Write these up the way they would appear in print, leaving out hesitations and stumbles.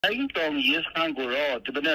တိုင်းတောင်ရေးစခန်းကိုတော့ဒီနေ့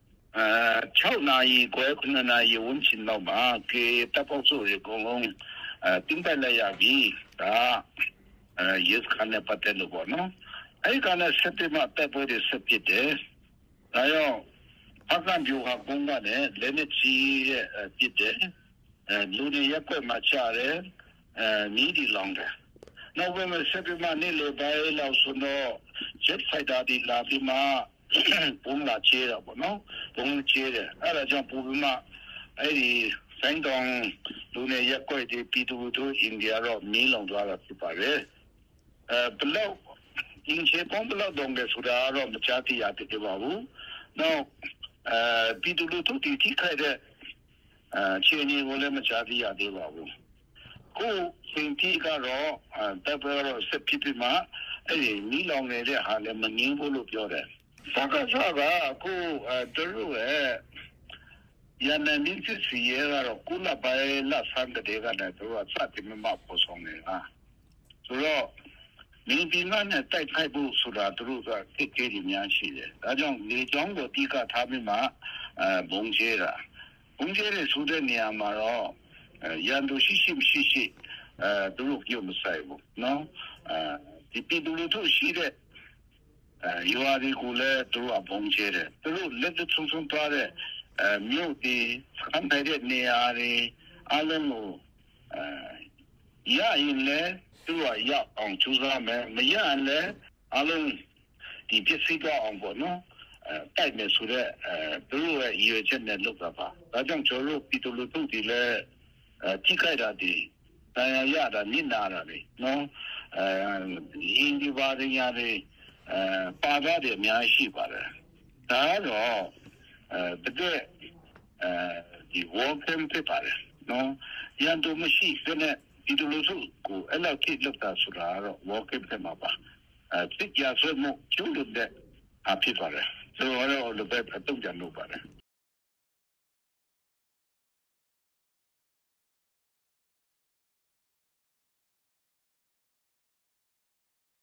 6နာရီခွဲ9နာရီဝန်းကျင်လောက်မှာကေတပ်ပေါင်းစုတွေအကုန်လုံးတင်ပြလိုက်ရပြီဒါရေးစခန်းနဲ့ပတ်သက်လို့ပေါ့နော်အဲ့ကလည်းစက်တင်ဘာတပ်ပွဲတွေဆက်ဖြစ်တယ်ဒါကြောင့်အကံပြူဟာပုံကလည်းလက်နက်ကြီးဖြစ်တယ်လူတွေရက်ွက်မှာချတယ်မီးဒီလောင်တယ်နောက်ဝဲမှာစက်တင်ဘာနေ့လေပိုင်းလောက်ဆိုတော့ jet fighter ဒီလာပြီးမှပုံလာချေတော့ဗောနော်ပုံချေတယ်အဲ့ဒါကြောင့်ပုံပြီးမှအဲ့ဒီဆိုင်တောင်လူတွေရက်ွက်ဒီပြည်သူတို့အိန္ဒိယတော့မီးလောင်သွားတာဖြစ်ပါတယ်ဘလောက်အင်းချေပုံဘလောက်တော့လဲဆိုတာတော့မချတိရတဲ့ပါဘူးနောက်ပြည်သူတို့ဒီထိခိုက်တဲ့ခြေအနေကိုလည်းမချတိရသေးပါဘူးကိုစင်တီကတော့တပ်ဖွဲ့တော့ဆက်ဖြစ်ပြီးမှအဲ့ဒီမီးလောင်နေတဲ့ဟာလည်းမငင်းဘူးလို့ပြောတယ်။စကားကကိုတို့ရဲ့ရန်နေမြစ်စီရဲကတော့ကုလပိုင်လာဆန်တဲ့ကလည်းတို့ကစတင်မှာပေါ်ဆောင်နေတာ။ဆိုတော့မင်းဒီနဲ့တိုက်ခိုက်ဖို့ဆိုတာတို့ကတိတ်ကြီးများရှိတယ်။ဒါကြောင့်လေကြောင်းကိုတိကထားပြီးမှဘုံကျဲတာ။ဘုံကျဲတဲ့ဆိုတဲ့နေရာမှာတော့ရန်သူရှိတို့ပြောမဆိုင်ဘူးနော်ဒီပြည်သူလူထုရှိတဲ့ရွာတွေကိုလည်းတို့အပုံချဲတယ်တို့လက်တဆုံဆုံသွားတဲ့မြို့ဒီစံတဲ့နေရာတွေအလုံးကိုရရင်လည်းတို့ရအောင်ကြိုးစားမယ်မရရင်လည်းအလုံးဒီပစ္စည်းတော့အောင်ပေါ့နော်တိုက်မယ်ဆိုတော့တို့ရဲ့ရည်ရွယ်ချက်နဲ့လုပ်တာပါဒါကြောင့်ကျွန်တော်တို့ပြည်သူလူထုတွေလည်းထိခိုက်တာဒီတရားရတာနိနာတာလေနော်အင်းဒီပါရညာတွေပါတာတွေအများရှိပါတယ်ဒါတော့တကယ်ဒီ work camp ဖြစ်ပါတယ်နော်ရန်သူမရှိတဲ့ဒီလိုဆိုကိုအဲ့လောက်ထိလောက်တာဆိုတာတော့ work camp မှာပါတိကျဆိုမှုကျုပ်တို့တဲ့အဖြစ်ပါတယ်ဆိုတော့လည်းဘယ်တော့ကြလို့ပါတယ်